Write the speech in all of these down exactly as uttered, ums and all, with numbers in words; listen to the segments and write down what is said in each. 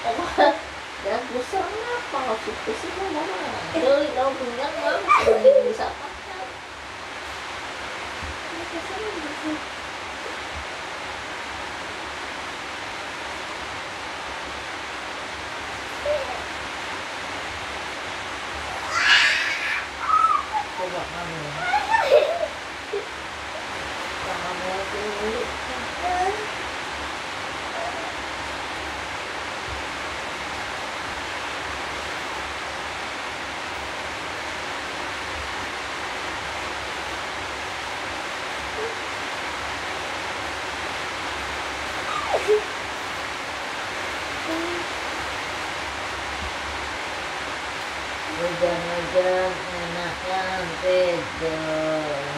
Dan pusar kenapa nggak suka sih mama? Jadi kalau punya mama sudah bisa makan. Coba mama. Mama dulu. Hujan-hujan enakan tidur.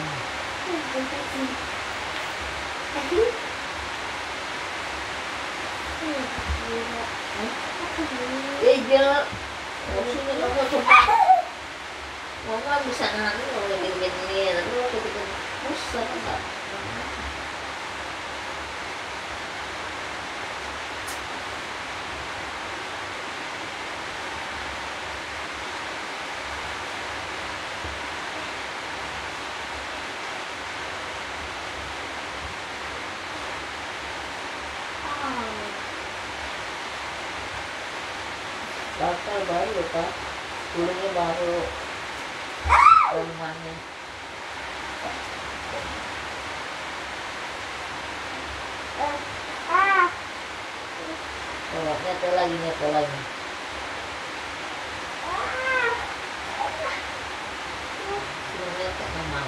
Tidur. Sini kamu coba. Mama bisa nangis kalau gini-gini, tapi waktu kita pusat enggak. Bakal baru Pak, dulunya baru rumahnya. Oh, nyetel lagi, nyetel lagi. Dulunya tak mau.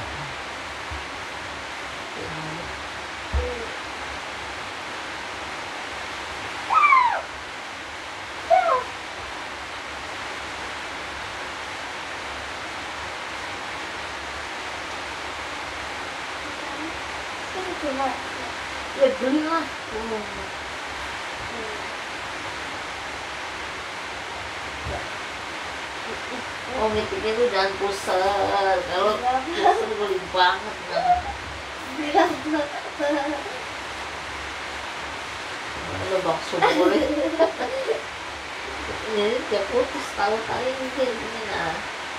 Ya belilah. Oh, mikirnya tuh jangan pusar. Kalau pusar beli banget ada bakso boleh. Jadi dia putus tahu kali mungkin ini nah.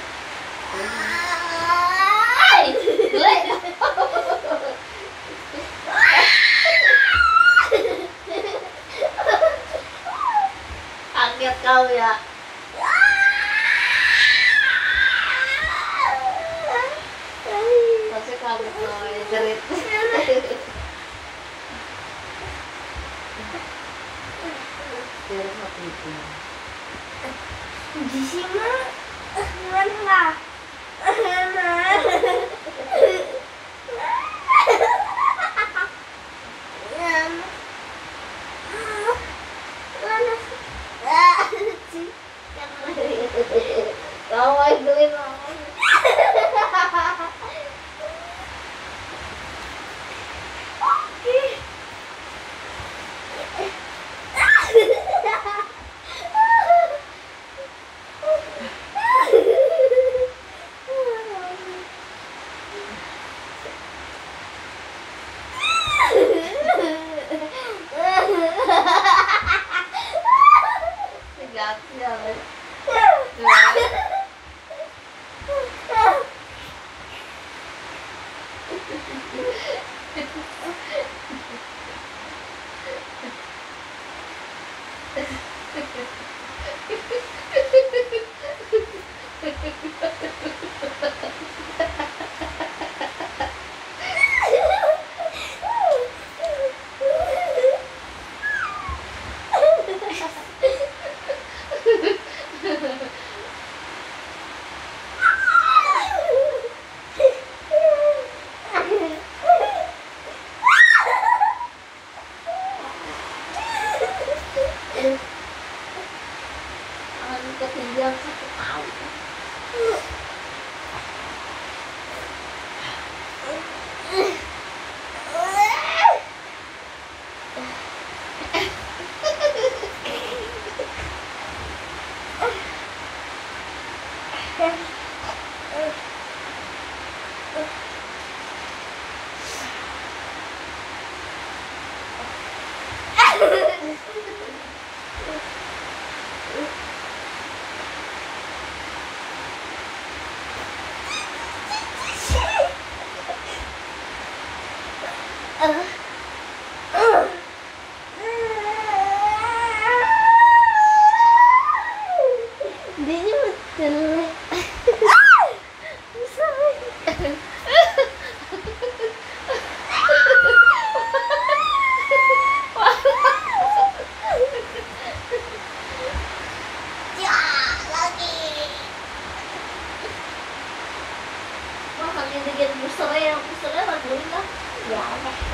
Angkat kau ya. Masih kamu mau jerit. Biar mati itu. Di sini mana? Kau aduin mama. Ketinggian satu tahun.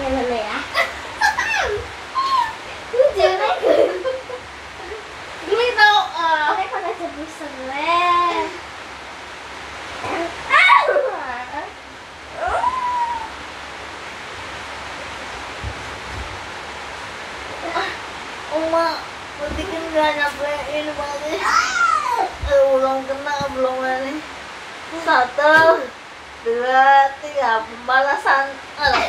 Yang mana ya? Lu jelek. Geli tau. ah. Oke, pada cebusan le. Oma, berarti kan gak nyampein banget. Eh, belum kena, belum ini. Satu, dua, tiga, pembalasan. Alah.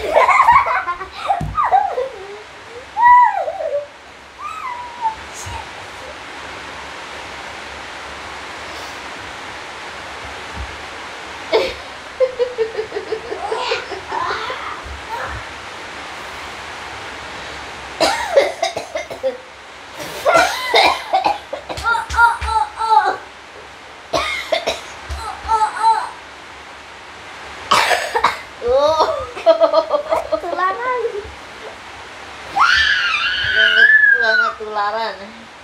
Oh, oh, oh, oh. Oh, oh, oh. Oh, Tularan. banget, banget tularan.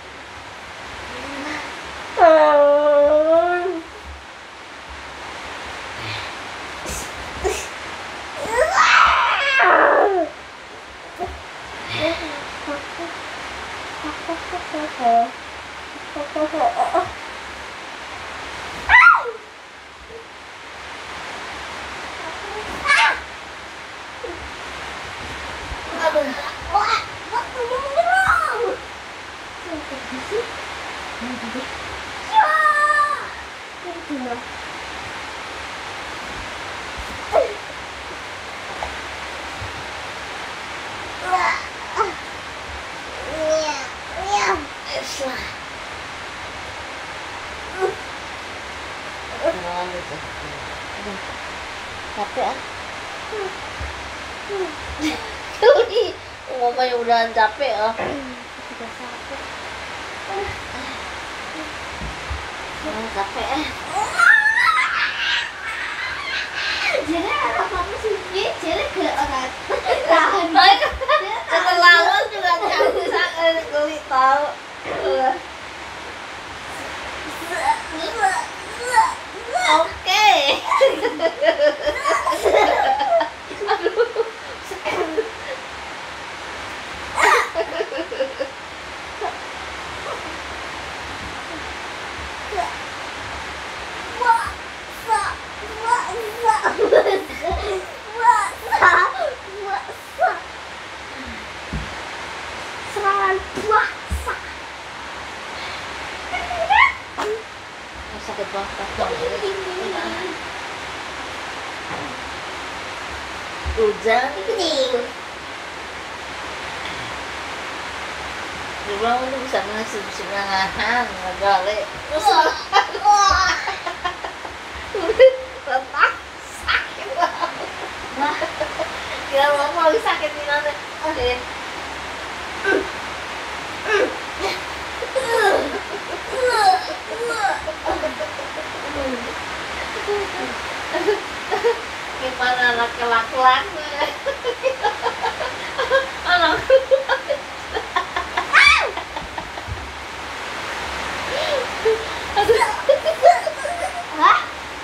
Aduh. Wah, wah, udah menyerang. Ya. Eslah. Kenalan gitu. Aduh, capek ah. Geli. Ngomongnya udah capek ah. Sudah sakit. Ah, capek ah. Jadi anak kamu sih, jadi ke orang tahan. Keterlaluan juga capek sakit geli tau. Oke. Serangan puasa. Sakit banget. Hujan. Dibilang itu bisa ngasih bisa nahan ngegale. Retak sakit banget. Wah, Kira mama lagi sakit di nanti. Oke. Gimana anak laki-laki? Anak wah.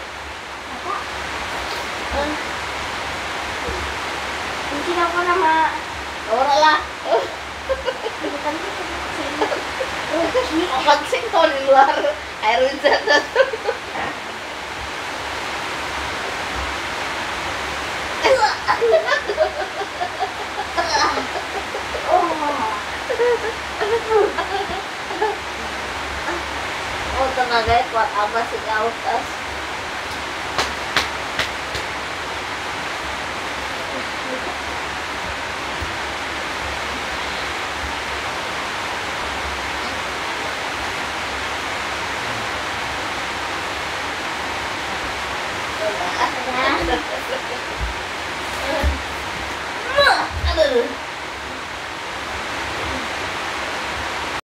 Mungkin aku nama orang lah. bukan itu. Apa sih kalau di luar air hujan? Oh, tenaganya kuat apa sih kau tas?